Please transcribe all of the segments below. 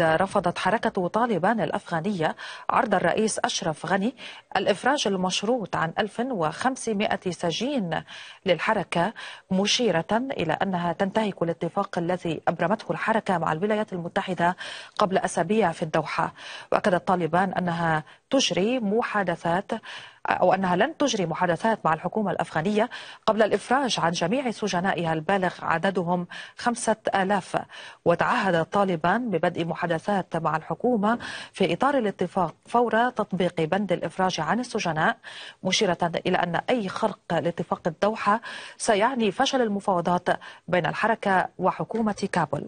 رفضت حركة طالبان الأفغانية عرض الرئيس أشرف غني الإفراج المشروط عن 1500 سجين للحركة، مشيرة إلى أنها تنتهك الاتفاق الذي أبرمته الحركة مع الولايات المتحدة قبل أسابيع في الدوحة. وأكدت طالبان أنها تجري محادثات أو أنها لن تجري محادثات مع الحكومة الأفغانية قبل الإفراج عن جميع سجنائها البالغ عددهم 5000. وتعهد طالبان ببدء محادثات مع الحكومة في إطار الاتفاق فور تطبيق بند الإفراج عن السجناء، مشيرة إلى أن أي خرق لاتفاق الدوحة سيعني فشل المفاوضات بين الحركة وحكومة كابول.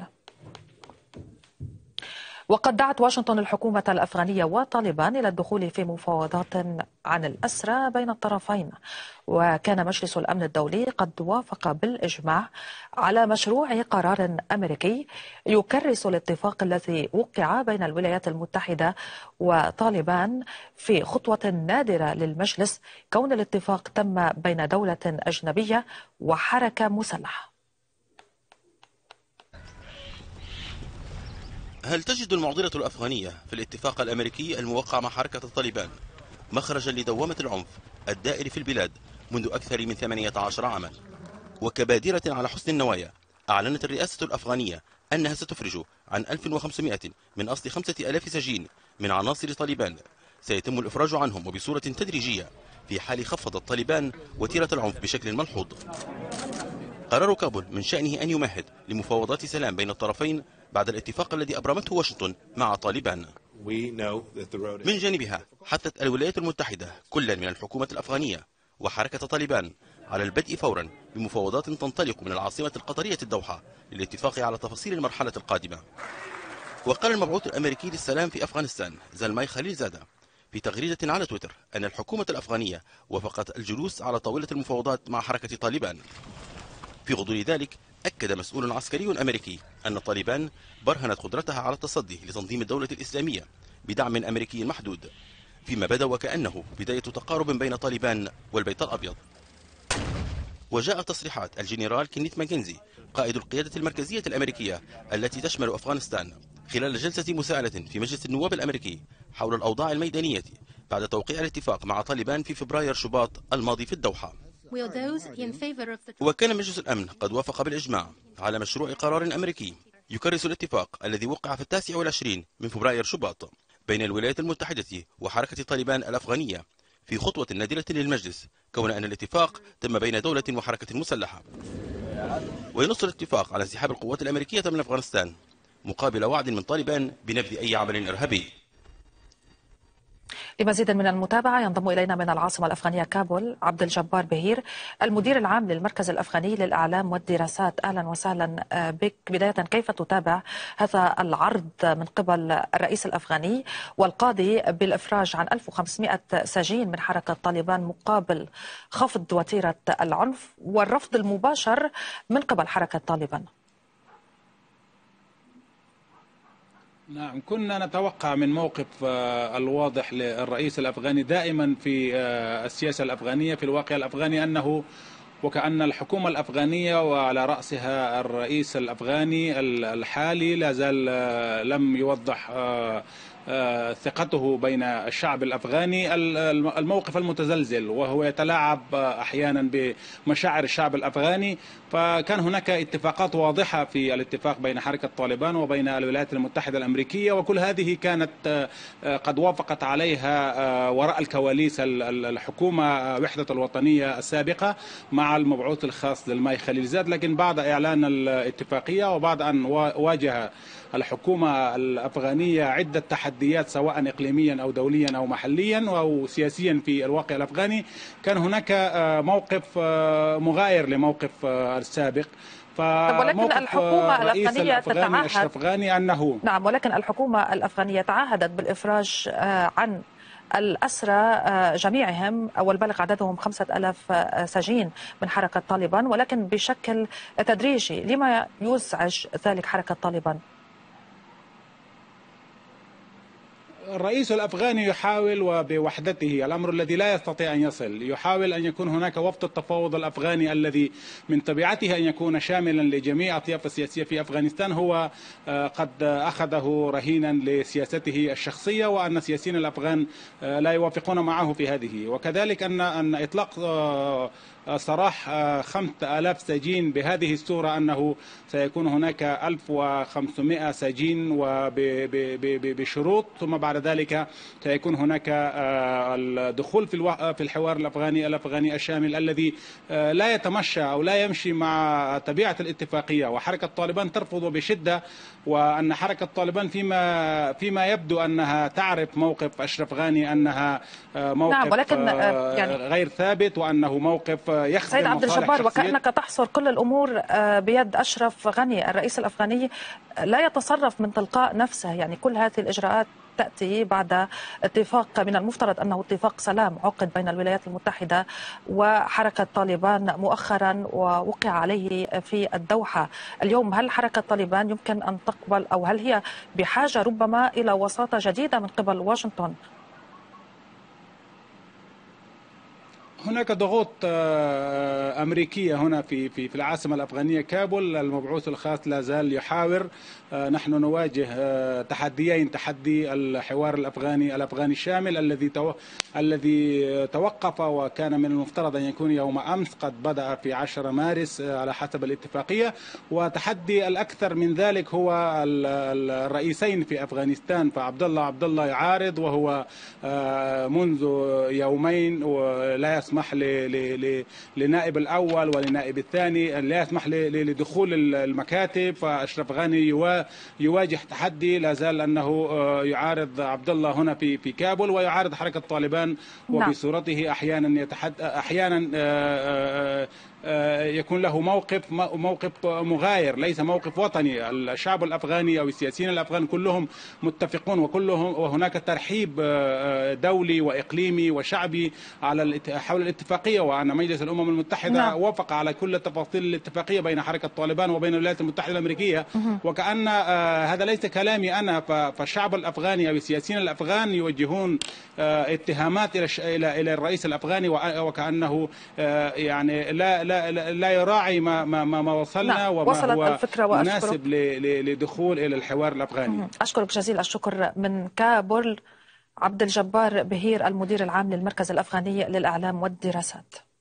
وقد دعت واشنطن الحكومة الأفغانية وطالبان إلى الدخول في مفاوضات عن الأسرى بين الطرفين. وكان مجلس الأمن الدولي قد وافق بالإجماع على مشروع قرار أمريكي يكرس الاتفاق الذي وقع بين الولايات المتحدة وطالبان في خطوة نادرة للمجلس، كون الاتفاق تم بين دولة أجنبية وحركة مسلحة. هل تجد المعضلة الأفغانية في الاتفاق الأمريكي الموقع مع حركة طالبان مخرجا لدوامة العنف الدائر في البلاد منذ أكثر من 18 عاما؟ وكبادرة على حسن النوايا، أعلنت الرئاسة الأفغانية أنها ستفرج عن 1500 من أصل 5000 سجين من عناصر طالبان، سيتم الإفراج عنهم وبصورة تدريجية في حال خفضت طالبان وتيرة العنف بشكل ملحوظ. قرار كابول من شأنه أن يمهد لمفاوضات سلام بين الطرفين بعد الاتفاق الذي أبرمته واشنطن مع طالبان. من جانبها حثت الولايات المتحدة كلا من الحكومة الأفغانية وحركة طالبان على البدء فورا بمفاوضات تنطلق من العاصمة القطرية الدوحة للاتفاق على تفاصيل المرحلة القادمة. وقال المبعوث الأمريكي للسلام في أفغانستان زلماي خليلزادة في تغريدة على تويتر أن الحكومة الأفغانية وافقت الجلوس على طاولة المفاوضات مع حركة طالبان. في غضون ذلك أكد مسؤول عسكري أمريكي أن طالبان برهنت قدرتها على التصدي لتنظيم الدولة الإسلامية بدعم أمريكي محدود، فيما بدا وكأنه بداية تقارب بين طالبان والبيت الأبيض. وجاءت تصريحات الجنرال كينيث ماكنزي قائد القيادة المركزية الأمريكية التي تشمل أفغانستان خلال جلسة مساءلة في مجلس النواب الأمريكي حول الأوضاع الميدانية بعد توقيع الاتفاق مع طالبان في فبراير شباط الماضي في الدوحة. وكان مجلس الأمن قد وافق بالإجماع على مشروع قرار أمريكي يكرس الاتفاق الذي وقع في 29 من فبراير شباط بين الولايات المتحدة وحركة طالبان الأفغانية في خطوة نادرة للمجلس، كون أن الاتفاق تم بين دولة وحركة مسلحة. وينص الاتفاق على انسحاب القوات الأمريكية من أفغانستان مقابل وعد من طالبان بنبذ أي عمل إرهابي. لمزيد من المتابعة ينضم إلينا من العاصمة الأفغانية كابول عبد الجبار بهير، المدير العام للمركز الأفغاني للإعلام والدراسات. أهلا وسهلا بك. بداية، كيف تتابع هذا العرض من قبل الرئيس الأفغاني والقاضي بالإفراج عن 1500 سجين من حركة طالبان مقابل خفض وتيرة العنف والرفض المباشر من قبل حركة طالبان؟ نعم، كنا نتوقع من موقف الواضح للرئيس الأفغاني دائما في السياسة الأفغانية في الواقع الأفغاني أنه وكأن الحكومة الأفغانية وعلى رأسها الرئيس الأفغاني الحالي لا زال لم يوضح ثقته بين الشعب الأفغاني، الموقف المتزلزل وهو يتلاعب أحيانا بمشاعر الشعب الأفغاني. فكان هناك اتفاقات واضحة في الاتفاق بين حركة طالبان وبين الولايات المتحدة الأمريكية، وكل هذه كانت قد وافقت عليها وراء الكواليس الحكومة وحدة الوطنية السابقة مع المبعوث الخاص زلماي خليلزاد. لكن بعد إعلان الاتفاقية وبعد أن واجه الحكومة الأفغانية عدة تحديات سواء إقليميا أو دوليا أو محليا أو سياسيا في الواقع الأفغاني، كان هناك موقف مغاير لموقف السابق. ولكن الحكومة الأفغانية تتعهد أشرف غاني أنه نعم، ولكن الحكومة الأفغانية تعهدت بالإفراج عن الأسرى جميعهم والبالغ عددهم 5000 سجين من حركة طالبان، ولكن بشكل تدريجي. لما يزعج ذلك حركة طالبان؟ الرئيس الأفغاني يحاول وبوحدته، الأمر الذي لا يستطيع أن يصل. يحاول أن يكون هناك وفد التفاوض الأفغاني الذي من طبيعته أن يكون شاملا لجميع الأطياف السياسية في أفغانستان، هو قد أخذه رهينا لسياسته الشخصية، وأن السياسيين الأفغان لا يوافقون معه في هذه. وكذلك أن إطلاق سراح 5000 سجين بهذه الصورة، أنه سيكون هناك 1500 سجين وبشروط، ثم بعد ذلك سيكون هناك الدخول في الحوار الأفغاني الشامل الذي لا يتمشى أو لا يمشي مع طبيعة الاتفاقية. وحركة طالبان ترفض بشدة، وأن حركة طالبان فيما يبدو أنها تعرف موقف أشرف غاني أنها موقف نعم، ولكن يعني غير ثابت، وأنه موقف يخدم سيد عبد الجبار، وكأنك تحصر كل الأمور بيد أشرف غني الرئيس الأفغاني، لا يتصرف من تلقاء نفسه. يعني كل هذه الإجراءات تأتي بعد اتفاق من المفترض أنه اتفاق سلام عقد بين الولايات المتحدة وحركة طالبان مؤخرا ووقع عليه في الدوحة. اليوم هل حركة طالبان يمكن أن تقبل، أو هل هي بحاجة ربما إلى وساطة جديدة من قبل واشنطن؟ هناك ضغوط أمريكية هنا في العاصمة الأفغانية كابول. المبعوث الخاص لا زال يحاور. نحن نواجه تحديين: تحدي الحوار الأفغاني الشامل الذي توقف، وكان من المفترض أن يكون يوم أمس، قد بدأ في 10 مارس على حسب الاتفاقية. وتحدي الأكثر من ذلك هو الرئيسين في أفغانستان، فعبد الله يعارض، وهو منذ يومين ولا يسمح لنائب الأول ولنائب الثاني، لا يسمح لدخول المكاتب. فأشرف غني يواجه تحدي لا زال، أنه يعارض عبد الله هنا في كابول، ويعارض حركة طالبان، وبصورته أحيانا يكون له موقف مغاير، ليس موقف وطني. الشعب الأفغاني أو السياسيين الأفغان كلهم متفقون، وهناك ترحيب دولي وإقليمي وشعبي حول الاتفاقية، وأن مجلس الأمم المتحدة وافق على كل تفاصيل الاتفاقية بين حركة طالبان وبين الولايات المتحدة الأمريكية. وكأن هذا ليس كلامي أنا، فالشعب الأفغاني أو السياسيين الأفغان يوجهون اتهامات إلى الرئيس الأفغاني، وكأنه يعني لا يراعي ما وصلنا وما هو مناسب لدخول إلى الحوار الأفغاني. أشكرك جزيل الشكر من كابول عبد الجبار بهير، المدير العام للمركز الأفغاني للإعلام والدراسات.